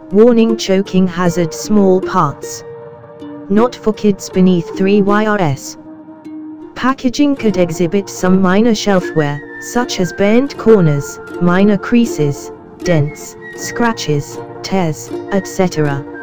Warning: choking hazard, small parts. Not for kids beneath 3 yrs. Packaging could exhibit some minor shelfware, such as bent corners, minor creases, dents, scratches, tears, etc.